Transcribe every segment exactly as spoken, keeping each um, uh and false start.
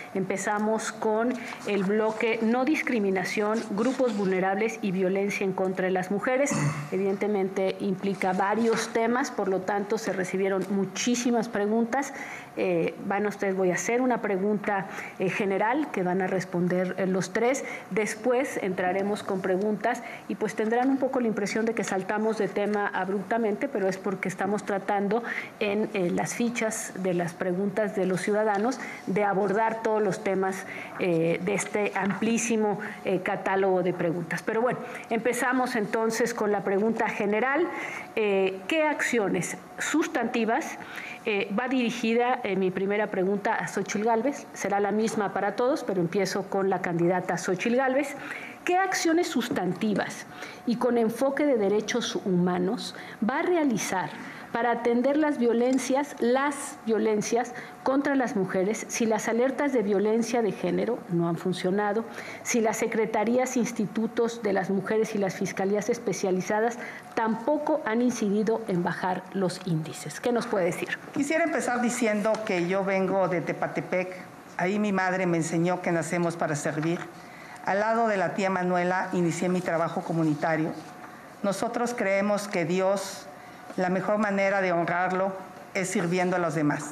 Empezamos con el bloque No discriminación, grupos vulnerables y violencia en contra de las mujeres. Evidentemente implica varios temas, por lo tanto se recibieron muchísimas preguntas. Eh, van a ustedes, voy a hacer una pregunta eh, general que van a responder eh, los tres. Después entraremos con preguntas y pues tendrán un poco la impresión de que saltamos de tema abruptamente, pero es porque estamos tratando en eh, las fichas de las preguntas de los ciudadanos de abordar todos los temas eh, de este amplísimo eh, catálogo de preguntas. Pero bueno, empezamos entonces con la pregunta general. Eh, ¿Qué acciones sustantivas Eh, va dirigida eh, mi primera pregunta a Xóchitl Gálvez? Será la misma para todos, pero empiezo con la candidata Xóchitl Gálvez. ¿Qué acciones sustantivas y con enfoque de derechos humanos va a realizar para atender las violencias, las violencias contra las mujeres, si las alertas de violencia de género no han funcionado, si las secretarías, institutos de las mujeres y las fiscalías especializadas tampoco han incidido en bajar los índices? ¿Qué nos puede decir? Quisiera empezar diciendo que yo vengo de Tepatepec. Ahí mi madre me enseñó que nacemos para servir. Al lado de la tía Manuela inicié mi trabajo comunitario. Nosotros creemos que Dios, la mejor manera de honrarlo es sirviendo a los demás.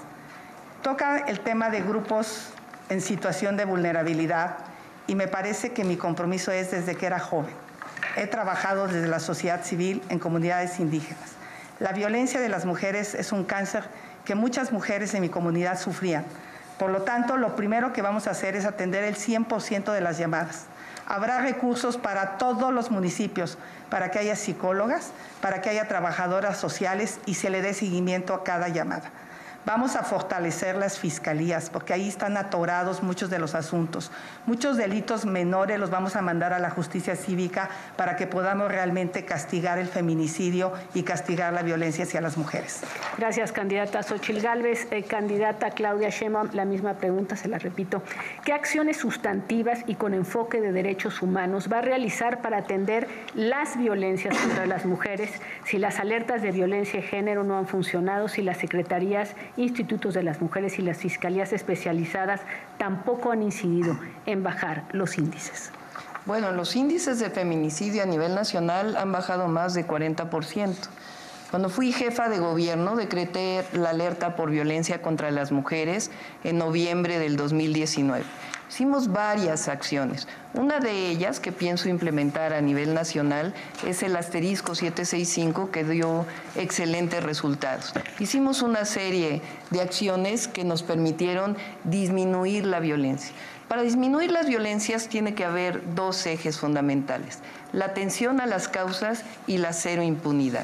Toca el tema de grupos en situación de vulnerabilidad y me parece que mi compromiso es desde que era joven. He trabajado desde la sociedad civil en comunidades indígenas. La violencia de las mujeres es un cáncer que muchas mujeres en mi comunidad sufrían. Por lo tanto, lo primero que vamos a hacer es atender el cien por ciento de las llamadas. Habrá recursos para todos los municipios, para que haya psicólogas, para que haya trabajadoras sociales y se le dé seguimiento a cada llamada. Vamos a fortalecer las fiscalías, porque ahí están atorados muchos de los asuntos. Muchos delitos menores los vamos a mandar a la justicia cívica para que podamos realmente castigar el feminicidio y castigar la violencia hacia las mujeres. Gracias, candidata Xóchitl Gálvez. Eh, candidata Claudia Sheinbaum, la misma pregunta, se la repito. ¿Qué acciones sustantivas y con enfoque de derechos humanos va a realizar para atender las violencias contra las mujeres, si las alertas de violencia de género no han funcionado, si las secretarías, institutos de las mujeres y las fiscalías especializadas tampoco han incidido en bajar los índices? Bueno, los índices de feminicidio a nivel nacional han bajado más de cuarenta por ciento. Cuando fui jefa de gobierno, decreté la alerta por violencia contra las mujeres en noviembre del dos mil diecinueve. Hicimos varias acciones. Una de ellas que pienso implementar a nivel nacional es el asterisco setecientos sesenta y cinco, que dio excelentes resultados. Hicimos una serie de acciones que nos permitieron disminuir la violencia. Para disminuir las violencias tiene que haber dos ejes fundamentales: la atención a las causas y la cero impunidad.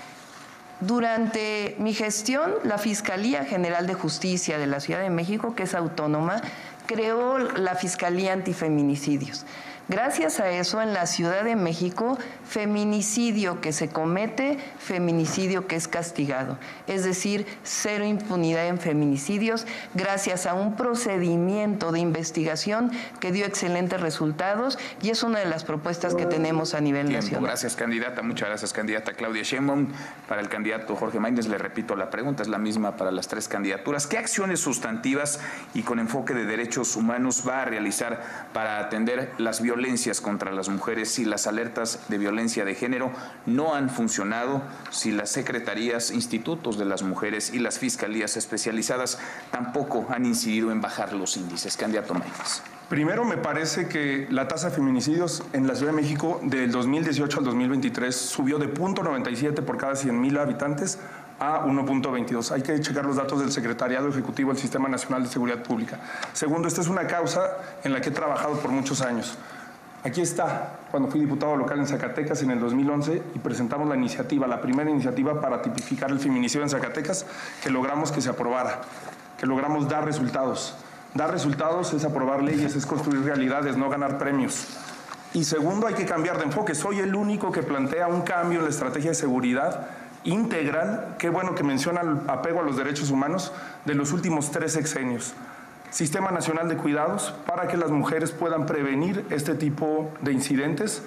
Durante mi gestión, la Fiscalía General de Justicia de la Ciudad de México, que es autónoma, creó la Fiscalía Antifeminicidios. Gracias a eso, en la Ciudad de México, feminicidio que se comete, feminicidio que es castigado. Es decir, cero impunidad en feminicidios, gracias a un procedimiento de investigación que dio excelentes resultados y es una de las propuestas que tenemos a nivel Tiempo. nacional. Gracias, candidata. Muchas gracias, candidata Claudia Sheinbaum. Para el candidato Jorge Maínez, le repito la pregunta, es la misma para las tres candidaturas. ¿Qué acciones sustantivas y con enfoque de derechos humanos va a realizar para atender las violencias contra las mujeres si las alertas de violencia de género no han funcionado, si las secretarías, institutos de las mujeres y las fiscalías especializadas tampoco han incidido en bajar los índices? Candidato Maínez. Primero, me parece que la tasa de feminicidios en la Ciudad de México del dos mil dieciocho al dos mil veintitrés subió de punto noventa y siete por cada cien mil habitantes a uno punto veintidós. Hay que checar los datos del Secretariado Ejecutivo del Sistema Nacional de Seguridad Pública. Segundo, esta es una causa en la que he trabajado por muchos años. Aquí está, cuando fui diputado local en Zacatecas en el dos mil once y presentamos la iniciativa, la primera iniciativa para tipificar el feminicidio en Zacatecas, que logramos que se aprobara, que logramos dar resultados. Dar resultados es aprobar leyes, es construir realidades, no ganar premios. Y segundo, hay que cambiar de enfoque. Soy el único que plantea un cambio en la estrategia de seguridad integral, qué bueno que menciona el apego a los derechos humanos, de los últimos tres sexenios. Sistema Nacional de Cuidados para que las mujeres puedan prevenir este tipo de incidentes.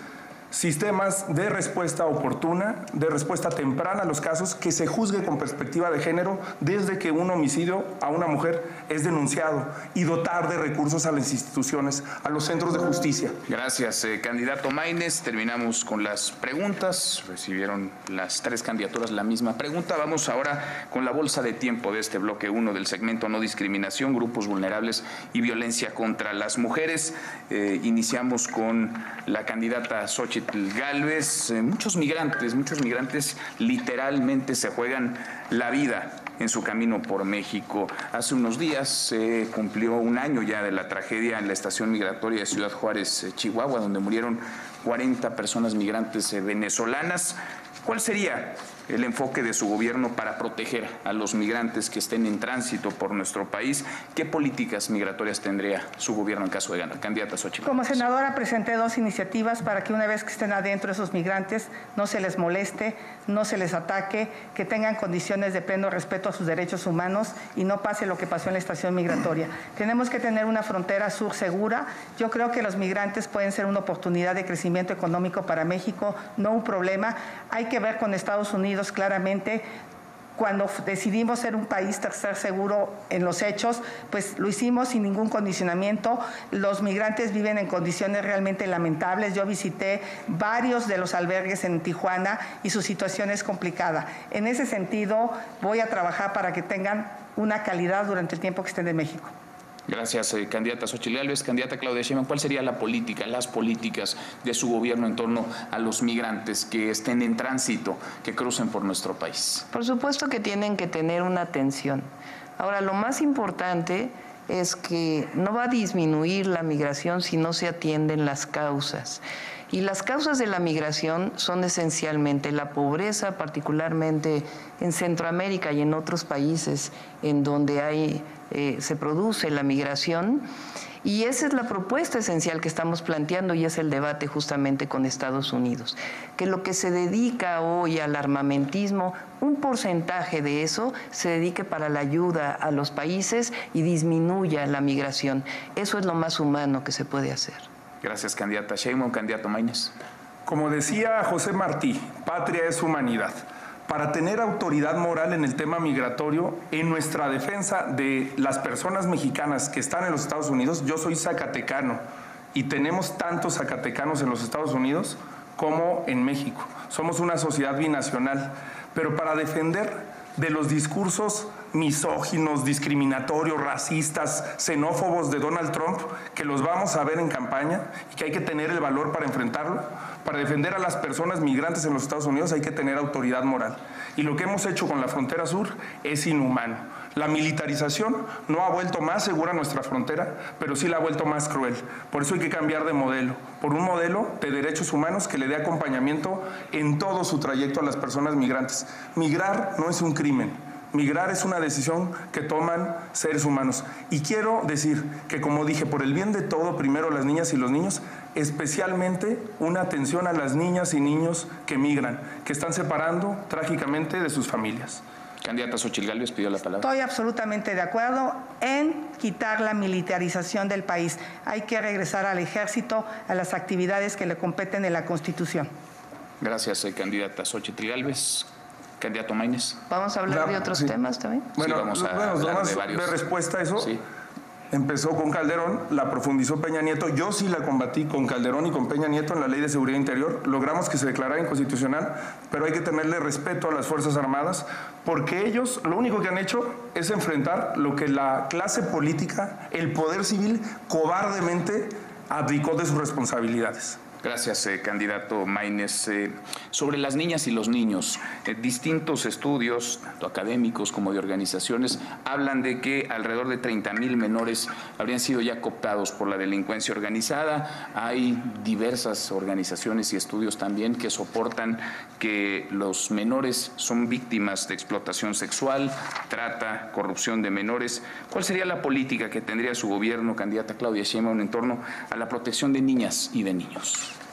sistemas de respuesta oportuna, de respuesta temprana a los casos, que se juzgue con perspectiva de género desde que un homicidio a una mujer es denunciado y dotar de recursos a las instituciones, a los centros de justicia. Gracias, eh, candidato Maínez. Terminamos con las preguntas. Recibieron las tres candidaturas la misma pregunta. Vamos ahora con la bolsa de tiempo de este bloque uno del segmento No Discriminación, Grupos Vulnerables y Violencia contra las Mujeres. Eh, iniciamos con la candidata Xóchitl Gálvez. Eh, muchos migrantes, muchos migrantes literalmente se juegan la vida en su camino por México. Hace unos días se eh, cumplió un año ya de la tragedia en la estación migratoria de Ciudad Juárez, eh, Chihuahua, donde murieron cuarenta personas migrantes eh, venezolanas. ¿Cuál sería el enfoque de su gobierno para proteger a los migrantes que estén en tránsito por nuestro país? ¿Qué políticas migratorias tendría su gobierno en caso de ganar? Candidata Xóchitl. Como senadora presenté dos iniciativas para que una vez que estén adentro esos migrantes no se les moleste, no se les ataque, que tengan condiciones de pleno respeto a sus derechos humanos y no pase lo que pasó en la estación migratoria. Tenemos que tener una frontera sur segura. Yo creo que los migrantes pueden ser una oportunidad de crecimiento económico para México, no un problema. Hay que ver con Estados Unidos claramente. Cuando decidimos ser un país tercer seguro en los hechos, pues lo hicimos sin ningún condicionamiento. Los migrantes viven en condiciones realmente lamentables. Yo visité varios de los albergues en Tijuana y su situación es complicada. En ese sentido, voy a trabajar para que tengan una calidad durante el tiempo que estén en México. Gracias, eh, candidata Xóchitl Gálvez. Candidata Claudia Sheinbaum, ¿cuál sería la política, las políticas de su gobierno en torno a los migrantes que estén en tránsito, que crucen por nuestro país? Por supuesto que tienen que tener una atención. Ahora, lo más importante es que no va a disminuir la migración si no se atienden las causas. Y las causas de la migración son esencialmente la pobreza, particularmente en Centroamérica y en otros países en donde hay, eh, se produce la migración. Y esa es la propuesta esencial que estamos planteando y es el debate justamente con Estados Unidos. Que lo que se dedica hoy al armamentismo, un porcentaje de eso se dedique para la ayuda a los países y disminuya la migración. Eso es lo más humano que se puede hacer. Gracias, candidata Sheinbaum. Candidato Maínez. Como decía José Martí, patria es humanidad. Para tener autoridad moral en el tema migratorio, en nuestra defensa de las personas mexicanas que están en los Estados Unidos, yo soy zacatecano y tenemos tantos zacatecanos en los Estados Unidos como en México. Somos una sociedad binacional, pero para defender de los discursos misóginos, discriminatorios, racistas, xenófobos de Donald Trump, que los vamos a ver en campaña y que hay que tener el valor para enfrentarlo. Para defender a las personas migrantes en los Estados Unidos hay que tener autoridad moral. Y lo que hemos hecho con la frontera sur es inhumano. La militarización no ha vuelto más segura nuestra frontera, pero sí la ha vuelto más cruel. Por eso hay que cambiar de modelo, por un modelo de derechos humanos que le dé acompañamiento en todo su trayecto a las personas migrantes. Migrar no es un crimen. Migrar es una decisión que toman seres humanos. Y quiero decir que, como dije, por el bien de todo, primero las niñas y los niños, especialmente una atención a las niñas y niños que migran, que están separando trágicamente de sus familias. Candidata Xóchitl Gálvez pidió la palabra. Estoy absolutamente de acuerdo en quitar la militarización del país. Hay que regresar al ejército, a las actividades que le competen en la Constitución. Gracias, eh, candidata Xóchitl Gálvez. Candidato Maínez. ¿Vamos a hablar La, de otros sí. temas también? Bueno, sí, vamos a bueno, hablar más de varios. De respuesta a eso, Sí. Empezó con Calderón, la profundizó Peña Nieto. Yo sí la combatí con Calderón y con Peña Nieto en la Ley de Seguridad Interior. Logramos que se declarara inconstitucional, pero hay que tenerle respeto a las Fuerzas Armadas, porque ellos lo único que han hecho es enfrentar lo que la clase política, el poder civil, cobardemente abdicó de sus responsabilidades. Gracias, eh, candidato Maínez. Eh, sobre las niñas y los niños, eh, distintos estudios, tanto académicos como de organizaciones, hablan de que alrededor de treinta mil menores habrían sido ya cooptados por la delincuencia organizada. Hay diversas organizaciones y estudios también que soportan que los menores son víctimas de explotación sexual, trata, corrupción de menores. ¿Cuál sería la política que tendría su gobierno, candidata Claudia Sheinbaum, en torno a la protección de niñas y de niños?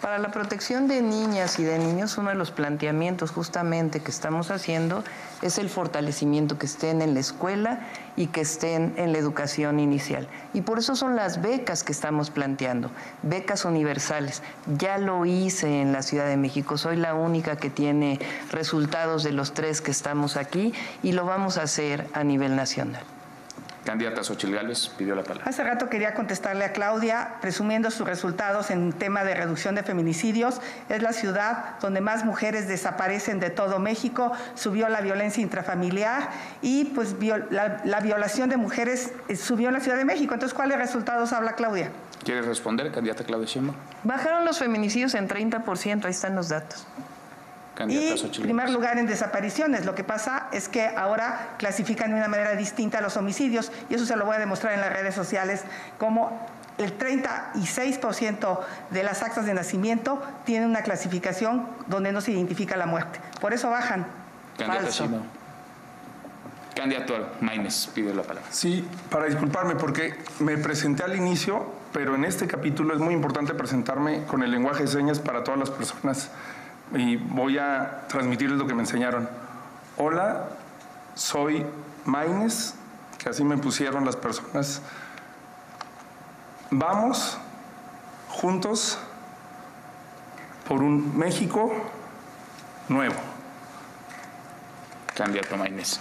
Para la protección de niñas y de niños, uno de los planteamientos justamente que estamos haciendo es el fortalecimiento, que estén en la escuela y que estén en la educación inicial. Y por eso son las becas que estamos planteando, becas universales. Ya lo hice en la Ciudad de México, soy la única que tiene resultados de los tres que estamos aquí y lo vamos a hacer a nivel nacional. Candidata Xóchitl Gálvez pidió la palabra. Hace rato quería contestarle a Claudia, presumiendo sus resultados en tema de reducción de feminicidios. Es la ciudad donde más mujeres desaparecen de todo México, subió la violencia intrafamiliar y pues la, la violación de mujeres subió en la Ciudad de México. Entonces, ¿cuáles resultados habla Claudia? ¿Quiere responder, candidata Claudia Sheinbaum? Bajaron los feminicidios en treinta por ciento, ahí están los datos. Y en primer lugar en desapariciones. Lo que pasa es que ahora clasifican de una manera distinta los homicidios y eso se lo voy a demostrar en las redes sociales, como el treinta y seis por ciento de las actas de nacimiento tienen una clasificación donde no se identifica la muerte. Por eso bajan. Candidata Sheinbaum. Candidato Maínez pide la palabra. Sí, para disculparme porque me presenté al inicio, pero en este capítulo es muy importante presentarme con el lenguaje de señas para todas las personas. Y voy a transmitirles lo que me enseñaron. Hola, soy Maínez, que así me pusieron las personas. Vamos juntos por un México nuevo. Candidato Maínez.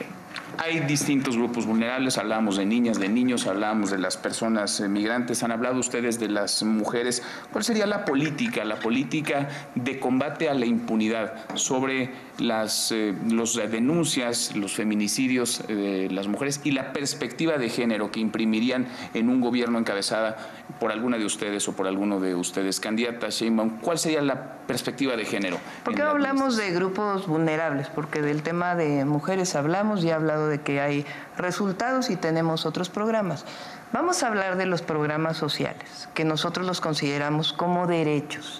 Hay distintos grupos vulnerables, hablamos de niñas, de niños, hablamos de las personas migrantes, han hablado ustedes de las mujeres. ¿Cuál sería la política, la política de combate a la impunidad sobre las eh, los denuncias, los feminicidios de las mujeres y la perspectiva de género que imprimirían en un gobierno encabezada por alguna de ustedes o por alguno de ustedes? Candidata Sheinbaum, ¿cuál sería la perspectiva de género? ¿Por qué hablamos de grupos vulnerables? Porque del tema de mujeres hablamos y he hablado de que hay resultados y tenemos otros programas. Vamos a hablar de los programas sociales, que nosotros los consideramos como derechos.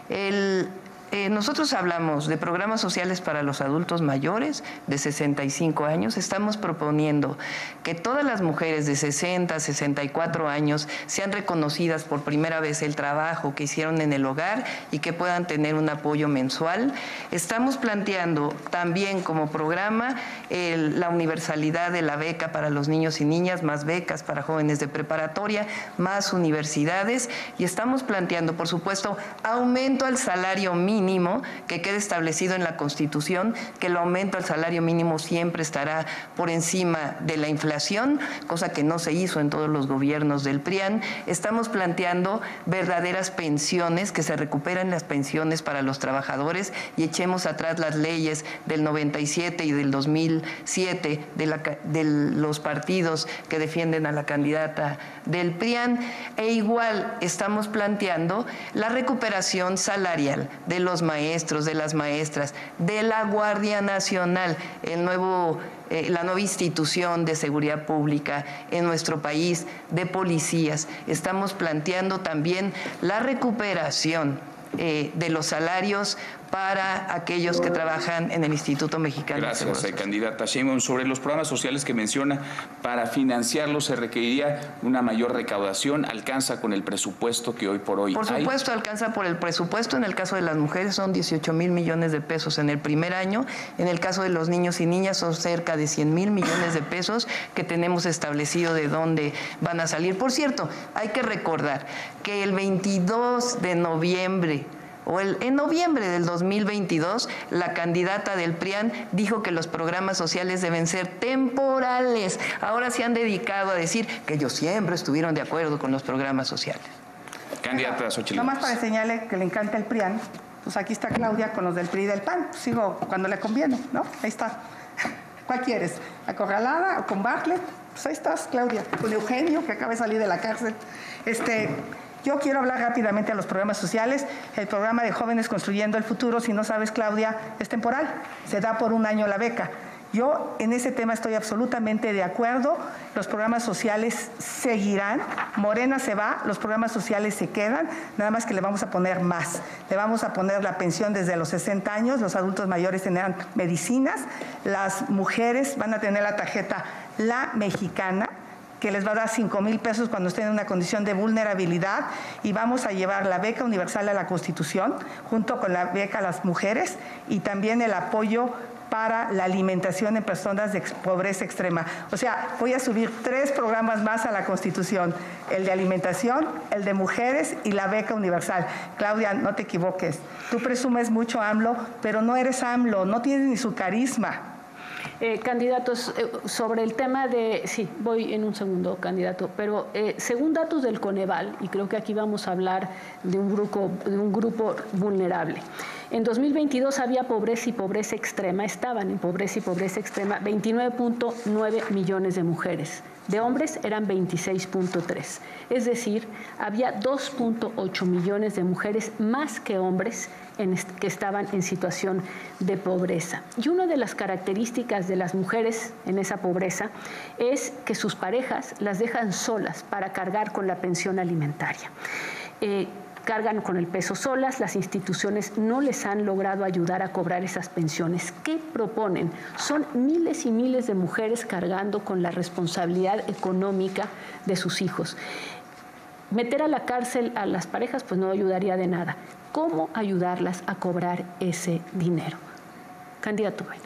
El, eh, nosotros hablamos de programas sociales para los adultos mayores de sesenta y cinco años. Estamos proponiendo que todas las mujeres de sesenta, sesenta y cuatro años sean reconocidas por primera vez el trabajo que hicieron en el hogar y que puedan tener un apoyo mensual. Estamos planteando también como programa el, la universalidad de la beca para los niños y niñas, más becas para jóvenes de preparatoria, más universidades, y estamos planteando, por supuesto, aumento al salario mínimo, que quede establecido en la Constitución, que el aumento al salario mínimo siempre estará por encima de la inflación, cosa que no se hizo en todos los gobiernos del P R I A N. Estamos planteando verdaderas pensiones, que se recuperen las pensiones para los trabajadores y echemos atrás las leyes del noventa y siete y del dos mil siete de, la, de los partidos que defienden a la candidata del P R I A N. E igual estamos planteando la recuperación salarial de los los maestros, de las maestras, de la Guardia Nacional, el nuevo, eh, la nueva institución de seguridad pública en nuestro país, de policías. Estamos planteando también la recuperación eh, de los salarios para aquellos que trabajan en el Instituto Mexicano Gracias, de Seguros. Candidata Sheinbaum. Sobre los programas sociales que menciona, para financiarlos se requeriría una mayor recaudación. ¿Alcanza con el presupuesto que hoy por hoy Por hay? supuesto, alcanza por el presupuesto. En el caso de las mujeres son dieciocho mil millones de pesos en el primer año. En el caso de los niños y niñas son cerca de cien mil millones de pesos que tenemos establecido de dónde van a salir. Por cierto, hay que recordar que el veintidós de noviembre o el, en noviembre del dos mil veintidós, la candidata del P R I A N dijo que los programas sociales deben ser temporales. Ahora se han dedicado a decir que ellos siempre estuvieron de acuerdo con los programas sociales. Candidata Xóchitl. Nomás para enseñarle que le encanta el P R I A N, pues aquí está Claudia con los del P R I y del P A N. Pues sigo cuando le conviene, ¿no? Ahí está. ¿Cuál quieres? ¿Acorralada o con Bartlett? Pues ahí estás, Claudia. Con Eugenio, que acaba de salir de la cárcel. Este... Yo quiero hablar rápidamente de los programas sociales. El programa de Jóvenes Construyendo el Futuro, si no sabes, Claudia, es temporal. Se da por un año la beca. Yo en ese tema estoy absolutamente de acuerdo. Los programas sociales seguirán. Morena se va, los programas sociales se quedan, nada más que le vamos a poner más. Le vamos a poner la pensión desde los sesenta años, los adultos mayores tendrán medicinas, las mujeres van a tener la tarjeta La Mexicana, que les va a dar cinco mil pesos cuando estén en una condición de vulnerabilidad, y vamos a llevar la beca universal a la Constitución junto con la beca a las mujeres y también el apoyo para la alimentación en personas de pobreza extrema. O sea, voy a subir tres programas más a la Constitución, el de alimentación, el de mujeres y la beca universal. Claudia, no te equivoques, tú presumes mucho AMLO, pero no eres AMLO, no tienes ni su carisma. Eh, candidatos, eh, sobre el tema de... Sí, voy en un segundo, candidato, pero eh, según datos del Coneval, y creo que aquí vamos a hablar de un grupo, de un grupo vulnerable, en dos mil veintidós había pobreza y pobreza extrema, estaban en pobreza y pobreza extrema veintinueve punto nueve millones de mujeres. De hombres eran veintiséis punto tres. Es decir, había dos punto ocho millones de mujeres más que hombres en que estaban en situación de pobreza. Y una de las características de las mujeres en esa pobreza es que sus parejas las dejan solas para cargar con la pensión alimentaria. Eh, cargan con el peso solas, las instituciones no les han logrado ayudar a cobrar esas pensiones. ¿Qué proponen? Son miles y miles de mujeres cargando con la responsabilidad económica de sus hijos. Meter a la cárcel a las parejas pues no ayudaría de nada. ¿Cómo ayudarlas a cobrar ese dinero? Candidato Maínez.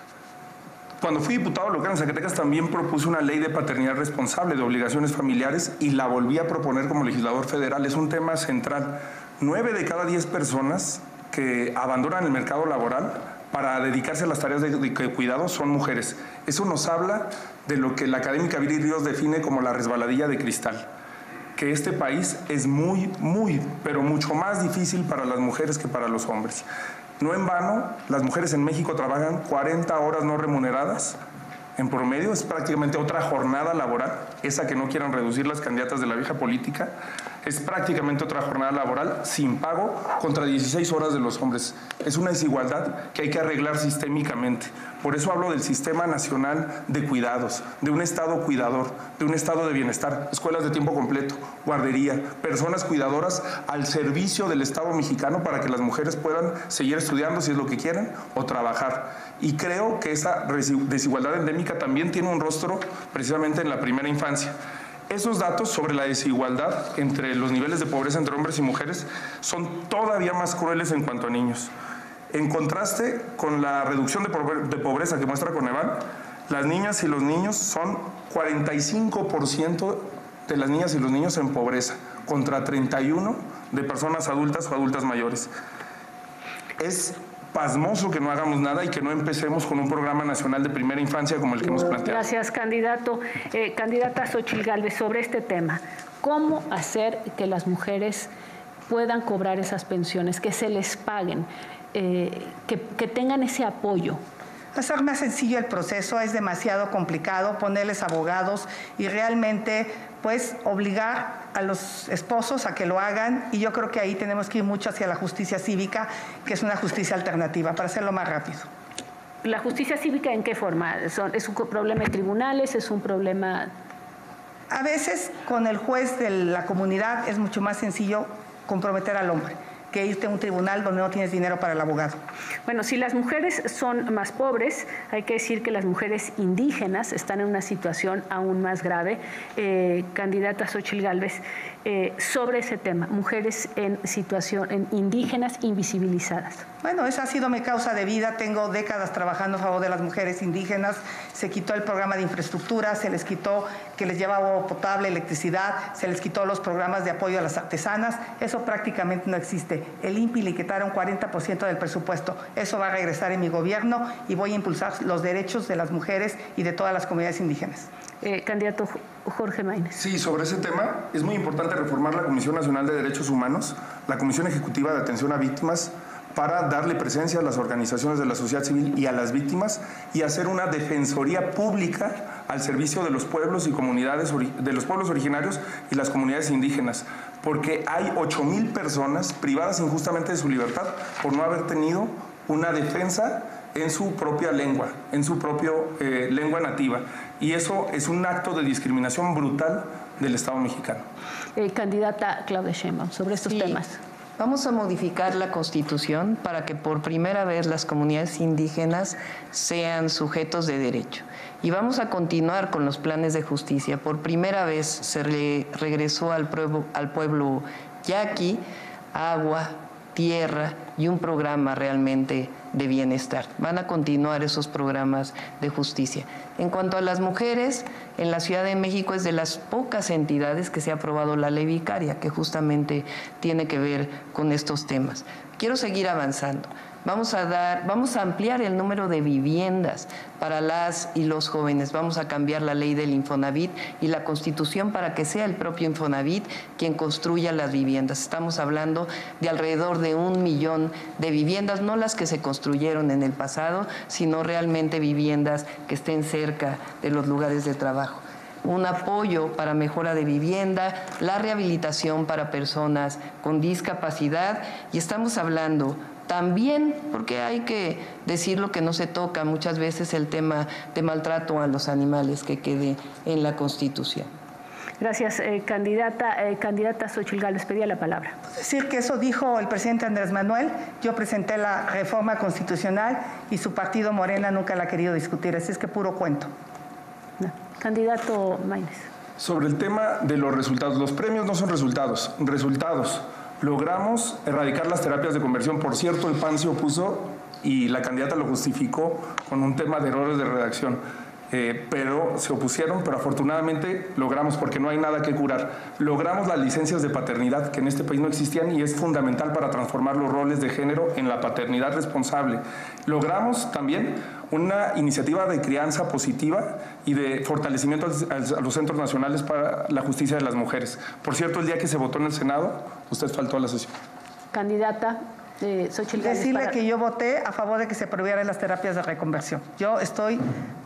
Cuando fui diputado local en Zacatecas también propuse una ley de paternidad responsable de obligaciones familiares y la volví a proponer como legislador federal. Es un tema central. Nueve de cada diez personas que abandonan el mercado laboral para dedicarse a las tareas de, de cuidado son mujeres. Eso nos habla de lo que la académica Viri Ríos define como la resbaladilla de cristal. Que este país es muy, muy, pero mucho más difícil para las mujeres que para los hombres. No en vano, las mujeres en México trabajan cuarenta horas no remuneradas en promedio, es prácticamente otra jornada laboral, esa que no quieran reducir las candidatas de la vieja política, es prácticamente otra jornada laboral sin pago contra dieciséis horas de los hombres. Es una desigualdad que hay que arreglar sistémicamente. Por eso hablo del Sistema Nacional de Cuidados, de un Estado cuidador, de un Estado de bienestar, escuelas de tiempo completo, guardería, personas cuidadoras al servicio del Estado mexicano para que las mujeres puedan seguir estudiando si es lo que quieren o trabajar. Y creo que esa desigualdad endémica también tiene un rostro precisamente en la primera infancia. Esos datos sobre la desigualdad entre los niveles de pobreza entre hombres y mujeres son todavía más crueles en cuanto a niños. En contraste con la reducción de pobreza que muestra Coneval, las niñas y los niños son cuarenta y cinco por ciento de las niñas y los niños en pobreza, contra treinta y uno por ciento de personas adultas o adultas mayores. Es pasmoso que no hagamos nada y que no empecemos con un programa nacional de primera infancia como el que hemos planteado. Gracias, candidato. Eh, candidata Xóchitl Gálvez, sobre este tema, ¿cómo hacer que las mujeres puedan cobrar esas pensiones, que se les paguen, eh, que, que tengan ese apoyo? Hacer más sencillo el proceso, es demasiado complicado, ponerles abogados y realmente pues obligar a los esposos a que lo hagan, y yo creo que ahí tenemos que ir mucho hacia la justicia cívica, que es una justicia alternativa, para hacerlo más rápido. ¿La justicia cívica en qué forma? ¿Es un problema de tribunales? ¿Es un problema...? A veces con el juez de la comunidad es mucho más sencillo comprometer al hombre que irte a un tribunal donde no tienes dinero para el abogado. Bueno, si las mujeres son más pobres, hay que decir que las mujeres indígenas están en una situación aún más grave. Eh, candidata Xóchitl Gálvez, eh, sobre ese tema, mujeres en situación en indígenas invisibilizadas. Bueno, esa ha sido mi causa de vida. Tengo décadas trabajando a favor de las mujeres indígenas. Se quitó el programa de infraestructura, se les quitó que les llevaba agua potable, electricidad, se les quitó los programas de apoyo a las artesanas. Eso prácticamente no existe. El I N P I le quitaron cuarenta por ciento del presupuesto. Eso va a regresar en mi gobierno y voy a impulsar los derechos de las mujeres y de todas las comunidades indígenas. Eh, candidato Jorge Maínez. Sí, sobre ese tema es muy importante reformar la Comisión Nacional de Derechos Humanos, la Comisión Ejecutiva de Atención a Víctimas, para darle presencia a las organizaciones de la sociedad civil y a las víctimas y hacer una defensoría pública al servicio de los pueblos y comunidades, de los pueblos originarios y las comunidades indígenas, porque hay ocho mil personas privadas injustamente de su libertad por no haber tenido una defensa en su propia lengua, en su propia eh, lengua nativa. Y eso es un acto de discriminación brutal del Estado mexicano. Eh, candidata Claudia Sheinbaum, sobre estos sí. temas. Vamos a modificar la Constitución para que por primera vez las comunidades indígenas sean sujetos de derecho. Y vamos a continuar con los planes de justicia. Por primera vez se re regresó al pueblo, al pueblo yaqui agua, tierra y un programa realmente de bienestar. Van a continuar esos programas de justicia. En cuanto a las mujeres, en la Ciudad de México es de las pocas entidades que se ha aprobado la ley vicaria, que justamente tiene que ver con estos temas. Quiero seguir avanzando. Vamos a dar, vamos a ampliar el número de viviendas para las y los jóvenes. Vamos a cambiar la ley del Infonavit y la Constitución para que sea el propio Infonavit quien construya las viviendas. Estamos hablando de alrededor de un millón de viviendas, no las que se construyeron en el pasado, sino realmente viviendas que estén cerca de los lugares de trabajo. Un apoyo para mejora de vivienda, la rehabilitación para personas con discapacidad, y estamos hablando también, porque hay que decir lo que no se toca muchas veces, el tema de maltrato a los animales que quede en la Constitución. Gracias, eh, candidata. Eh, candidata Xóchitl Gálvez, pedía la palabra. Puedo decir que eso dijo el presidente Andrés Manuel. Yo presenté la reforma constitucional y su partido Morena nunca la ha querido discutir, así es que puro cuento. No. Candidato Maínez. Sobre el tema de los resultados, los premios no son resultados, resultados. Logramos erradicar las terapias de conversión. Por cierto, el P A N se opuso y la candidata lo justificó con un tema de errores de redacción. Eh, pero se opusieron, pero afortunadamente logramos, porque no hay nada que curar. Logramos las licencias de paternidad que en este país no existían y es fundamental para transformar los roles de género en la paternidad responsable. Logramos también una iniciativa de crianza positiva y de fortalecimiento a los centros nacionales para la justicia de las mujeres. Por cierto, el día que se votó en el Senado, usted faltó a la sesión. Candidata eh, Xóchitl Gálvez. Decirle para... que yo voté a favor de que se prohibieran las terapias de reconversión. Yo estoy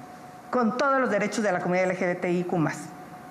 con todos los derechos de la comunidad L G B T I Q más.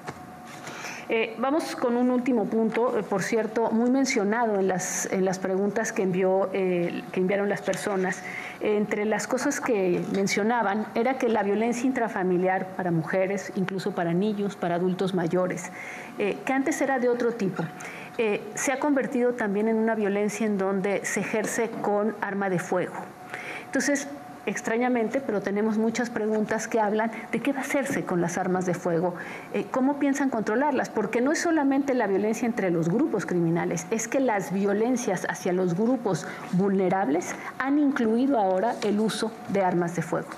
Eh, vamos con un último punto, eh, por cierto, muy mencionado en las, en las preguntas que, envió, eh, que enviaron las personas. Eh, entre las cosas que mencionaban era que la violencia intrafamiliar para mujeres, incluso para niños, para adultos mayores, eh, que antes era de otro tipo, eh, se ha convertido también en una violencia en donde se ejerce con arma de fuego. Entonces, extrañamente, pero tenemos muchas preguntas que hablan de qué va a hacerse con las armas de fuego, eh, cómo piensan controlarlas, porque no es solamente la violencia entre los grupos criminales, es que las violencias hacia los grupos vulnerables han incluido ahora el uso de armas de fuego.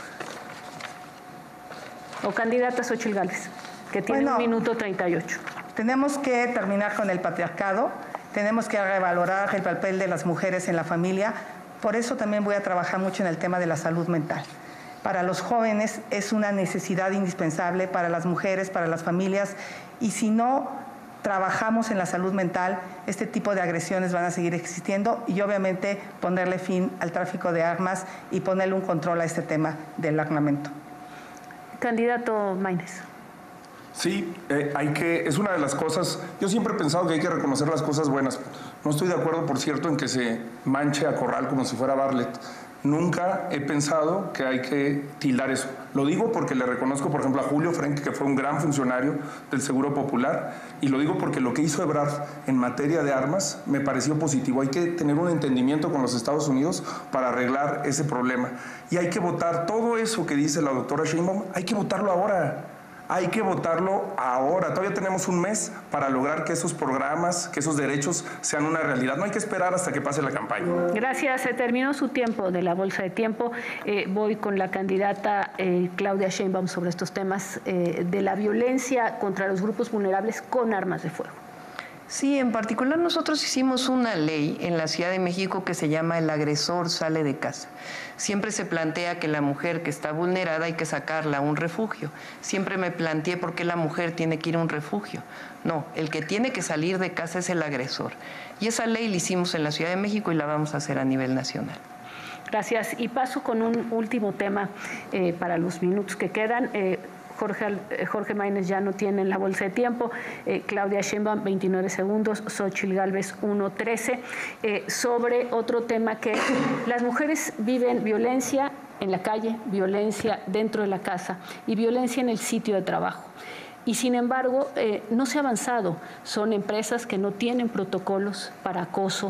O candidata Xóchitl Gálvez, que tiene bueno, un minuto treinta y ocho. Tenemos que terminar con el patriarcado, tenemos que revalorar el papel de las mujeres en la familia. Por eso también voy a trabajar mucho en el tema de la salud mental. Para los jóvenes es una necesidad indispensable, para las mujeres, para las familias, y si no trabajamos en la salud mental, este tipo de agresiones van a seguir existiendo y obviamente ponerle fin al tráfico de armas y ponerle un control a este tema del armamento. Candidato Maínez. Sí, eh, hay que, es una de las cosas, yo siempre he pensado que hay que reconocer las cosas buenas. No estoy de acuerdo, por cierto, en que se manche a Corral como si fuera Bartlett. Nunca he pensado que hay que tildar eso. Lo digo porque le reconozco, por ejemplo, a Julio Frenk, que fue un gran funcionario del Seguro Popular, y lo digo porque lo que hizo Ebrard en materia de armas me pareció positivo. Hay que tener un entendimiento con los Estados Unidos para arreglar ese problema. Y hay que votar todo eso que dice la doctora Sheinbaum, hay que votarlo ahora. Hay que votarlo ahora. Todavía tenemos un mes para lograr que esos programas, que esos derechos sean una realidad. No hay que esperar hasta que pase la campaña. Gracias. Se terminó su tiempo de la bolsa de tiempo. Eh, voy con la candidata eh, Claudia Sheinbaum sobre estos temas eh, de la violencia contra los grupos vulnerables con armas de fuego. Sí, en particular nosotros hicimos una ley en la Ciudad de México que se llama El agresor sale de casa. Siempre se plantea que la mujer que está vulnerada hay que sacarla a un refugio. Siempre me planteé por qué la mujer tiene que ir a un refugio. No, el que tiene que salir de casa es el agresor. Y esa ley la hicimos en la Ciudad de México y la vamos a hacer a nivel nacional. Gracias. Y paso con un último tema eh, para los minutos que quedan. Eh, Jorge, Jorge Maínez ya no tiene en la bolsa de tiempo, eh, Claudia Sheinbaum veintinueve segundos, Xóchitl Gálvez uno trece, eh, sobre otro tema que las mujeres viven violencia en la calle, violencia dentro de la casa y violencia en el sitio de trabajo. Y sin embargo, eh, no se ha avanzado. Son empresas que no tienen protocolos para acoso,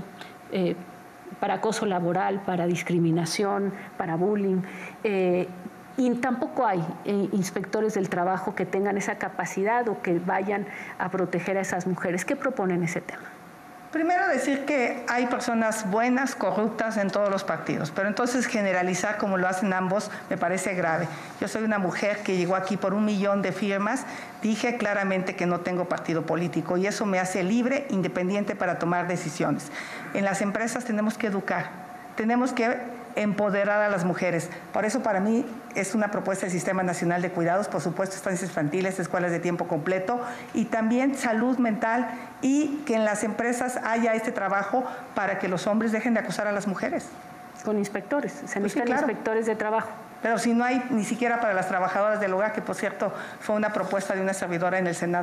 eh, para acoso laboral, para discriminación, para bullying. Eh, y tampoco hay eh, inspectores del trabajo que tengan esa capacidad o que vayan a proteger a esas mujeres. ¿Qué proponen ese tema? Primero decir que hay personas buenas, corruptas en todos los partidos, pero entonces generalizar como lo hacen ambos me parece grave. Yo soy una mujer que llegó aquí por un millón de firmas, dije claramente que no tengo partido político y eso me hace libre, independiente para tomar decisiones. En las empresas tenemos que educar, tenemos que empoderar a las mujeres. Por eso para mí es una propuesta del Sistema Nacional de Cuidados, por supuesto estancias infantiles, escuelas de tiempo completo y también salud mental y que en las empresas haya este trabajo para que los hombres dejen de acosar a las mujeres. Con inspectores, se necesitan pues sí, claro. inspectores de trabajo. Pero si no hay ni siquiera para las trabajadoras del hogar, que por cierto fue una propuesta de una servidora en el Senado.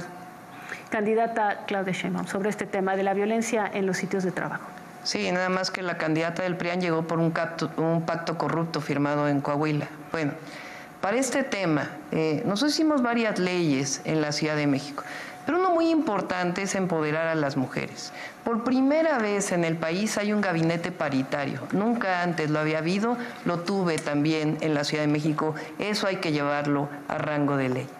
Candidata Claudia Sheinbaum, sobre este tema de la violencia en los sitios de trabajo. Sí, nada más que la candidata del P R I A N llegó por un, capto, un pacto corrupto firmado en Coahuila. Bueno, para este tema, eh, nosotros hicimos varias leyes en la Ciudad de México, pero uno muy importante es empoderar a las mujeres. Por primera vez en el país hay un gabinete paritario. Nunca antes lo había habido, lo tuve también en la Ciudad de México. Eso hay que llevarlo a rango de ley.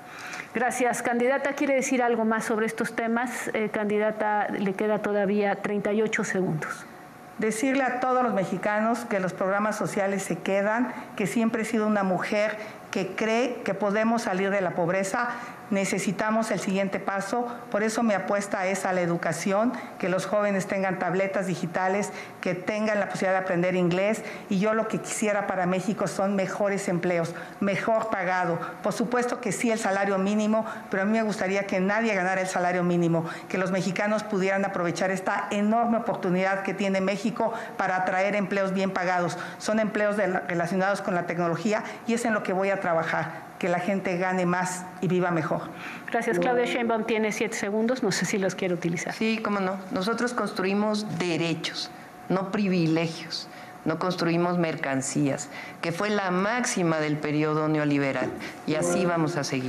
Gracias. Candidata, ¿quiere decir algo más sobre estos temas? Eh, candidata, le queda todavía treinta y ocho segundos. Decirle a todos los mexicanos que los programas sociales se quedan, que siempre he sido una mujer que cree que podemos salir de la pobreza. Necesitamos el siguiente paso, por eso mi apuesta es a la educación, que los jóvenes tengan tabletas digitales, que tengan la posibilidad de aprender inglés y yo lo que quisiera para México son mejores empleos, mejor pagado. Por supuesto que sí el salario mínimo, pero a mí me gustaría que nadie ganara el salario mínimo, que los mexicanos pudieran aprovechar esta enorme oportunidad que tiene México para atraer empleos bien pagados. Son empleos de, relacionados con la tecnología y es en lo que voy a trabajar, que la gente gane más y viva mejor. Gracias. Claudia Sheinbaum tiene siete segundos, no sé si los quiere utilizar. Sí, cómo no. Nosotros construimos derechos, no privilegios. No construimos mercancías, que fue la máxima del periodo neoliberal. Y así vamos a seguir.